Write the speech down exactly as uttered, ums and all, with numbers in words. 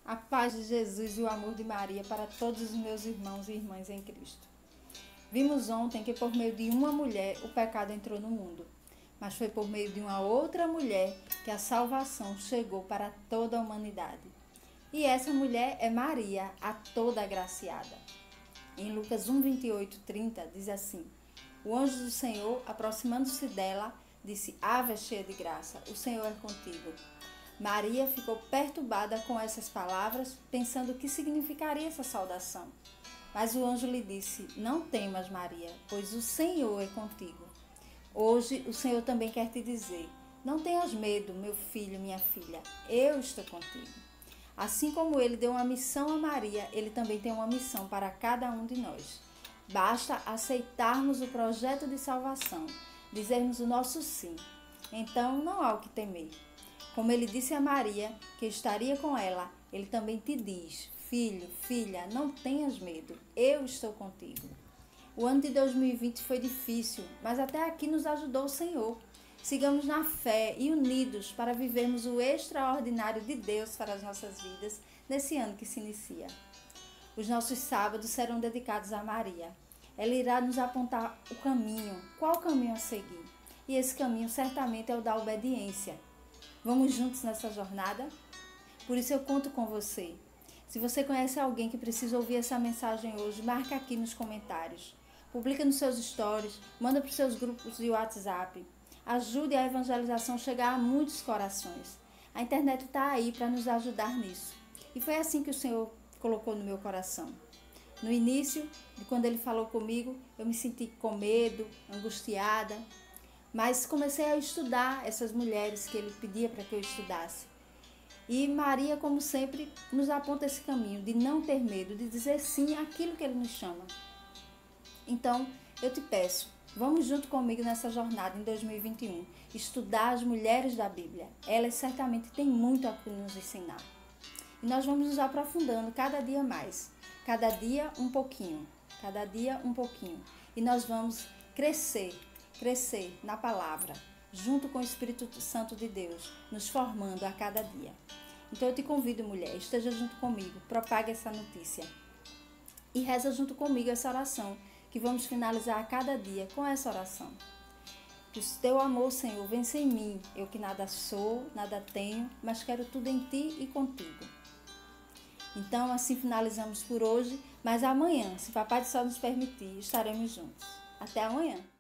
A paz de Jesus e o amor de Maria para todos os meus irmãos e irmãs em Cristo. Vimos ontem que por meio de uma mulher o pecado entrou no mundo, mas foi por meio de uma outra mulher que a salvação chegou para toda a humanidade. E essa mulher é Maria, a toda agraciada. Em Lucas um, vinte e oito, trinta, diz assim: O anjo do Senhor, aproximando-se dela, disse: Ave cheia de graça, o Senhor é contigo. Maria ficou perturbada com essas palavras, pensando o que significaria essa saudação. Mas o anjo lhe disse: Não temas, Maria, pois o Senhor é contigo. Hoje o Senhor também quer te dizer: Não tenhas medo, meu filho, minha filha, eu estou contigo. Assim como ele deu uma missão a Maria, ele também tem uma missão para cada um de nós. Basta aceitarmos o projeto de salvação, dizermos o nosso sim. Então não há o que temer. Como ele disse a Maria que estaria com ela, ele também te diz: Filho, filha, não tenhas medo, eu estou contigo. O ano de dois mil e vinte foi difícil, mas até aqui nos ajudou o Senhor. Sigamos na fé e unidos para vivermos o extraordinário de Deus para as nossas vidas nesse ano que se inicia. Os nossos sábados serão dedicados a Maria. Ela irá nos apontar o caminho, qual caminho a seguir. E esse caminho certamente é o da obediência. Vamos juntos nessa jornada? Por isso eu conto com você. Se você conhece alguém que precisa ouvir essa mensagem hoje, marca aqui nos comentários. Publica nos seus stories, manda para os seus grupos de WhatsApp. Ajude a evangelização chegar a muitos corações. A internet está aí para nos ajudar nisso. E foi assim que o Senhor colocou no meu coração. No início, de quando Ele falou comigo, eu me senti com medo, angustiada. Mas comecei a estudar essas mulheres que Ele pedia para que eu estudasse. E Maria, como sempre, nos aponta esse caminho de não ter medo, de dizer sim àquilo que Ele nos chama. Então, eu te peço, vamos junto comigo nessa jornada em dois mil e vinte e um, estudar as mulheres da Bíblia. Elas certamente têm muito a nos ensinar. E nós vamos nos aprofundando cada dia mais, cada dia um pouquinho, cada dia um pouquinho. E nós vamos crescer, crescer na palavra, junto com o Espírito Santo de Deus, nos formando a cada dia. Então eu te convido, mulher, esteja junto comigo, propague essa notícia. E reza junto comigo essa oração, que vamos finalizar a cada dia com essa oração. Que o teu amor, Senhor, vença em mim, eu que nada sou, nada tenho, mas quero tudo em ti e contigo. Então assim finalizamos por hoje, mas amanhã, se Papai do Céu nos permitir, estaremos juntos. Até amanhã!